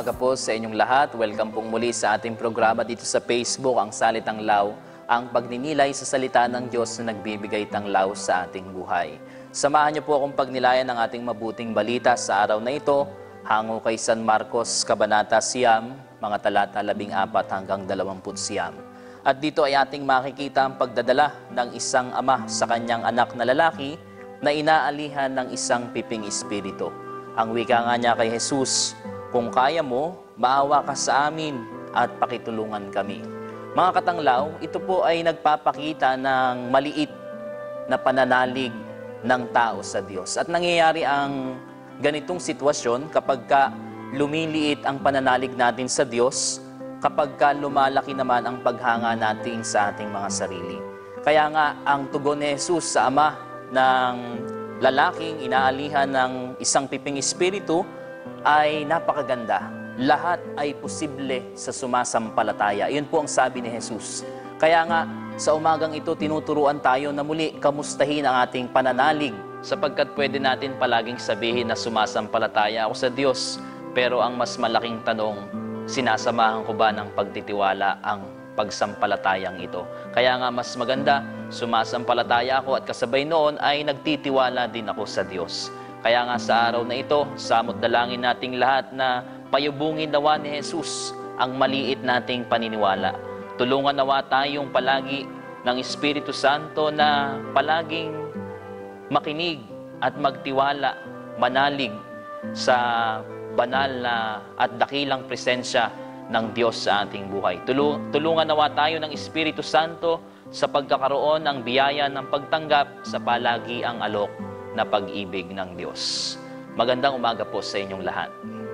umaga po sa inyong lahat. Welcome pong muli sa ating programa dito sa Facebook, ang Salitanglaw, ang pagninilay sa salita ng Diyos na nagbibigay tanglaw sa ating buhay. Samahan niyo po akong pagnilayan ng ating mabuting balita sa araw na ito, hango kay San Marcos, Kabanata 9, mga talata 14 hanggang 29. At dito ay ating makikita ang pagdadala ng isang ama sa kanyang anak na lalaki na inaalihan ng isang piping espiritu. Ang wika nga niya kay Jesus, "Kung kaya mo, maawa ka sa amin at pakitulungan kami." Mga katanglaw, ito po ay nagpapakita ng maliit na pananalig ng tao sa Diyos. At nangyayari ang ganitong sitwasyon kapag lumiliit ang pananalig natin sa Diyos, kapag lumalaki naman ang paghanga natin sa ating mga sarili. Kaya nga, ang tugon ni Jesus sa ama ng lalaking inaalihan ng isang piping espiritu ay napakaganda. Lahat ay posible sa sumasampalataya. Iyon po ang sabi ni Jesus. Kaya nga, sa umagang ito, tinuturuan tayo na muli kamustahin ang ating pananalig, sapagkat pwede natin palaging sabihin na sumasampalataya ako sa Diyos, pero ang mas malaking tanong, sinasamahan ko ba ng pagtitiwala ang pagsampalatayang ito? Kaya nga mas maganda, sumasampalataya ako at kasabay noon ay nagtitiwala din ako sa Diyos. Kaya nga sa araw na ito, samot dalangin nating lahat na payubungin nawa ni Jesus ang maliit nating paniniwala. Tulungan nawa tayong palagi ng Espiritu Santo na palaging makinig at magtiwala, manalig sa banal na at dakilang presensya ng Diyos sa ating buhay. Tulungan nawa tayo ng Espiritu Santo sa pagkakaroon ng biyaya ng pagtanggap sa palagi ang alok na pag-ibig ng Diyos. Magandang umaga po sa inyong lahat.